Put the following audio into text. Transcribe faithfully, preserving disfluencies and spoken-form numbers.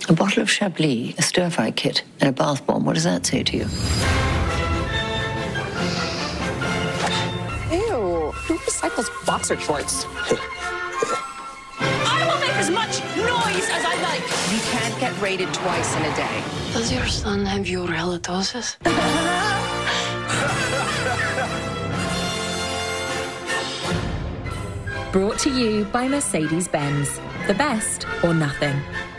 A bottle of Chablis, a stir-fry kit, and a bath bomb. What does that say to you? Ew, who recycles boxer shorts? I will make as much noise as I like. You can't get raided twice in a day. Does your son have your halitosis? Brought to you by Mercedes-Benz. The best or nothing.